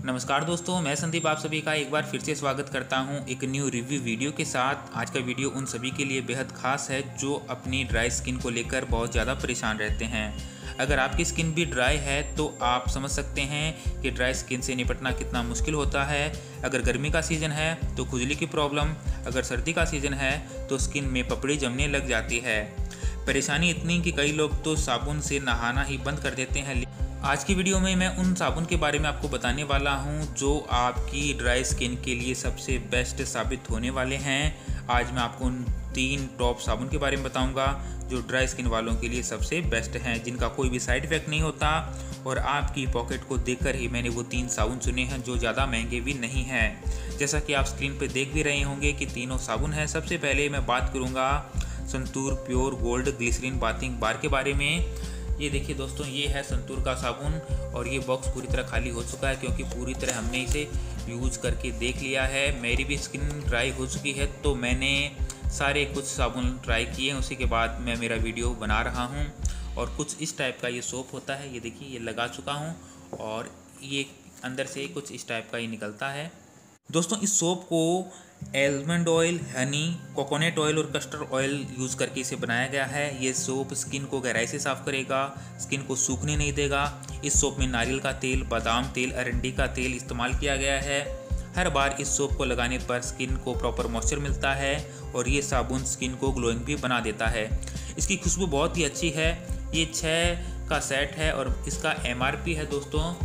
नमस्कार दोस्तों, मैं संदीप आप सभी का एक बार फिर से स्वागत करता हूं एक न्यू रिव्यू वीडियो के साथ। आज का वीडियो उन सभी के लिए बेहद खास है जो अपनी ड्राई स्किन को लेकर बहुत ज़्यादा परेशान रहते हैं। अगर आपकी स्किन भी ड्राई है तो आप समझ सकते हैं कि ड्राई स्किन से निपटना कितना मुश्किल होता है। अगर गर्मी का सीज़न है तो खुजली की प्रॉब्लम, अगर सर्दी का सीज़न है तो स्किन में पपड़ी जमने लग जाती है। परेशानी इतनी कि कई लोग तो साबुन से नहाना ही बंद कर देते हैं। आज की वीडियो में मैं उन साबुन के बारे में आपको बताने वाला हूं जो आपकी ड्राई स्किन के लिए सबसे बेस्ट साबित होने वाले हैं। आज मैं आपको उन 3 टॉप साबुन के बारे में बताऊंगा जो ड्राई स्किन वालों के लिए सबसे बेस्ट हैं, जिनका कोई भी साइड इफेक्ट नहीं होता। और आपकी पॉकेट को देखकर ही मैंने वो 3 साबुन चुने हैं जो ज़्यादा महंगे भी नहीं हैं। जैसा कि आप स्क्रीन पर देख भी रहे होंगे कि तीनों साबुन हैं। सबसे पहले मैं बात करूँगा Santoor pure gold glycerine bathing bar के बारे में। ये देखिए दोस्तों, ये है संतूर का साबुन और ये बॉक्स पूरी तरह खाली हो चुका है क्योंकि पूरी तरह हमने इसे यूज करके देख लिया है। मेरी भी स्किन ड्राई हो चुकी है तो मैंने सारे कुछ साबुन ट्राई किए हैं, उसी के बाद मैं मेरा वीडियो बना रहा हूँ। और कुछ इस टाइप का ये सोप होता है, ये देखिए ये लगा चुका हूँ और ये अंदर से कुछ इस टाइप का ये निकलता है। दोस्तों, इस सोप को almond oil, honey, coconut oil और कस्टर्ड ऑयल यूज़ करके इसे बनाया गया है। ये सोप स्किन को गहराई से साफ़ करेगा, स्किन को सूखने नहीं देगा। इस सोप में नारियल का तेल, बादाम तेल, अरंडी का तेल इस्तेमाल किया गया है। हर बार इस सोप को लगाने पर स्किन को प्रॉपर मॉइस्चर मिलता है और ये साबुन स्किन को ग्लोइंग भी बना देता है। इसकी खुशबू बहुत ही अच्छी है। ये 6 का सेट है और इसका MRP है दोस्तों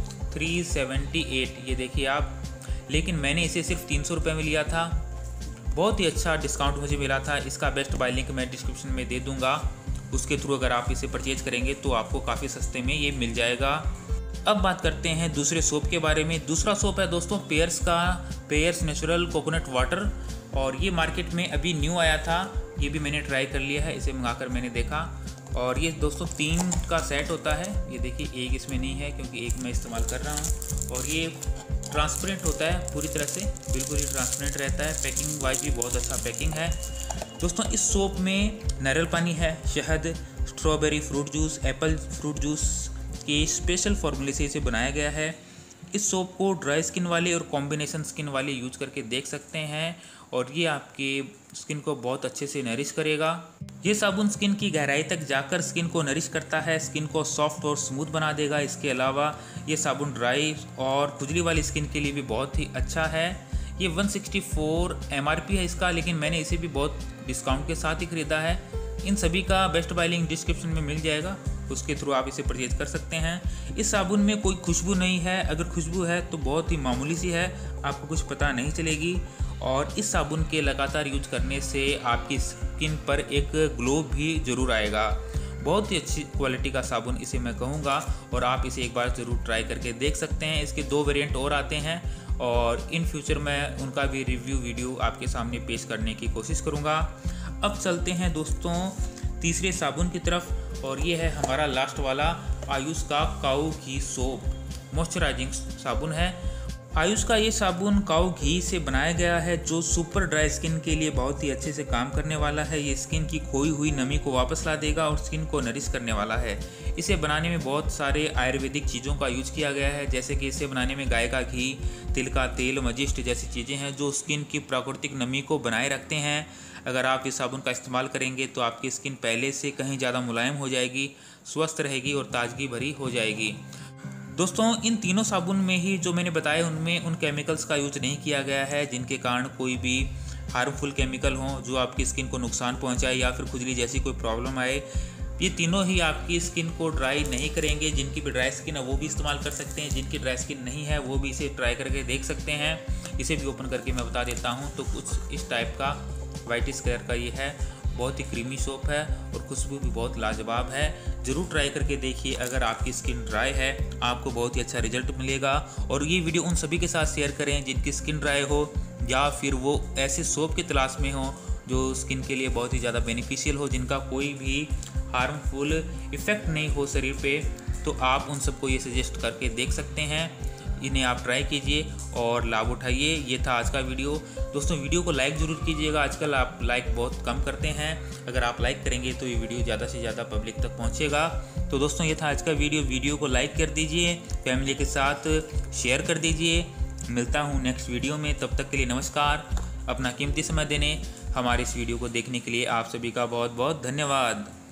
378। ये देखिए आप, लेकिन मैंने इसे सिर्फ 300 रुपये में लिया था। बहुत ही अच्छा डिस्काउंट मुझे मिला था। इसका बेस्ट बाय लिंक मैं डिस्क्रिप्शन में दे दूंगा। उसके थ्रू अगर आप इसे परचेज करेंगे तो आपको काफ़ी सस्ते में ये मिल जाएगा। अब बात करते हैं दूसरे सोप के बारे में। दूसरा सोप है दोस्तों पेयर्स का, पेयर्स नेचुरल कोकोनट वाटर। और ये मार्केट में अभी न्यू आया था। ये भी मैंने ट्राई कर लिया है, इसे मंगाकर मैंने देखा। और ये दोस्तों 3 का सेट होता है। ये देखिए एक इसमें नहीं है क्योंकि एक मैं इस्तेमाल कर रहा हूँ। और ये ट्रांसपेरेंट होता है पूरी तरह से, बिल्कुल ही ट्रांसपेरेंट रहता है। पैकिंग वाइज भी बहुत अच्छा पैकिंग है। दोस्तों, इस सोप में नारियल पानी है, शहद, strawberry fruit juice, apple fruit juice के स्पेशल फॉर्मूले से इसे बनाया गया है। इस सोप को ड्राई स्किन वाले और कॉम्बिनेशन स्किन वाले यूज करके देख सकते हैं और ये आपके स्किन को बहुत अच्छे से नरिश करेगा। ये साबुन स्किन की गहराई तक जाकर स्किन को नरिश करता है, स्किन को सॉफ्ट और स्मूथ बना देगा। इसके अलावा ये साबुन ड्राई और खुजली वाली स्किन के लिए भी बहुत ही अच्छा है। ये 164 MRP है इसका, लेकिन मैंने इसे भी बहुत डिस्काउंट के साथ ही ख़रीदा है। इन सभी का बेस्ट बाय लिंक डिस्क्रिप्शन में मिल जाएगा, उसके थ्रू आप इसे परचेज कर सकते हैं। इस साबुन में कोई खुशबू नहीं है, अगर खुशबू है तो बहुत ही मामूली सी है, आपको कुछ पता नहीं चलेगी। और इस साबुन के लगातार यूज करने से आपकी स्किन पर एक ग्लो भी ज़रूर आएगा। बहुत ही अच्छी क्वालिटी का साबुन इसे मैं कहूँगा और आप इसे एक बार ज़रूर ट्राई करके देख सकते हैं। इसके 2 वेरिएंट और आते हैं और इन फ्यूचर मैं उनका भी रिव्यू वीडियो आपके सामने पेश करने की कोशिश करूँगा। अब चलते हैं दोस्तों तीसरे साबुन की तरफ और ये है हमारा लास्ट वाला आयुष का काऊ घी सोप मॉइस्चराइजिंग साबुन है। आयुष का ये साबुन काऊ घी से बनाया गया है जो सुपर ड्राई स्किन के लिए बहुत ही अच्छे से काम करने वाला है। ये स्किन की खोई हुई नमी को वापस ला देगा और स्किन को नरिश करने वाला है। इसे बनाने में बहुत सारे आयुर्वेदिक चीज़ों का यूज किया गया है, जैसे कि इसे बनाने में गाय का घी, तिल का तेल, मजिस्ट जैसी चीज़ें हैं जो स्किन की प्राकृतिक नमी को बनाए रखते हैं। अगर आप इस साबुन का इस्तेमाल करेंगे तो आपकी स्किन पहले से कहीं ज़्यादा मुलायम हो जाएगी, स्वस्थ रहेगी और ताजगी भरी हो जाएगी। दोस्तों, इन तीनों साबुन में ही जो मैंने बताया उनमें उन केमिकल्स का यूज नहीं किया गया है जिनके कारण कोई भी हार्मफुल केमिकल हो जो आपकी स्किन को नुकसान पहुंचाए या फिर खुजली जैसी कोई प्रॉब्लम आए। ये तीनों ही आपकी स्किन को ड्राई नहीं करेंगे। जिनकी भी ड्राई स्किन है वो भी इस्तेमाल कर सकते हैं, जिनकी ड्राई स्किन नहीं है वो भी इसे ट्राई करके देख सकते हैं। इसे भी ओपन करके मैं बता देता हूँ। तो कुछ इस टाइप का वाइटिश कलर का ये है, बहुत ही क्रीमी सोप है और खुशबू भी बहुत लाजवाब है। ज़रूर ट्राई करके देखिए। अगर आपकी स्किन ड्राई है आपको बहुत ही अच्छा रिजल्ट मिलेगा। और ये वीडियो उन सभी के साथ शेयर करें जिनकी स्किन ड्राई हो या फिर वो ऐसे सोप की तलाश में हो जो स्किन के लिए बहुत ही ज़्यादा बेनिफिशियल हो, जिनका कोई भी हार्मफुल इफ़ेक्ट नहीं हो शरीर पे। तो आप उन सबको ये सजेस्ट करके देख सकते हैं। इन्हें आप ट्राई कीजिए और लाभ उठाइए। ये था आज का वीडियो। दोस्तों वीडियो को लाइक ज़रूर कीजिएगा, आजकल आप लाइक बहुत कम करते हैं। अगर आप लाइक करेंगे तो ये वीडियो ज़्यादा से ज़्यादा पब्लिक तक पहुँचेगा। तो दोस्तों ये था आज का वीडियो को लाइक कर दीजिए, फैमिली के साथ शेयर कर दीजिए। मिलता हूँ नेक्स्ट वीडियो में, तब तक के लिए नमस्कार। अपना कीमती समय देने हमारे इस वीडियो को देखने के लिए आप सभी का बहुत बहुत धन्यवाद।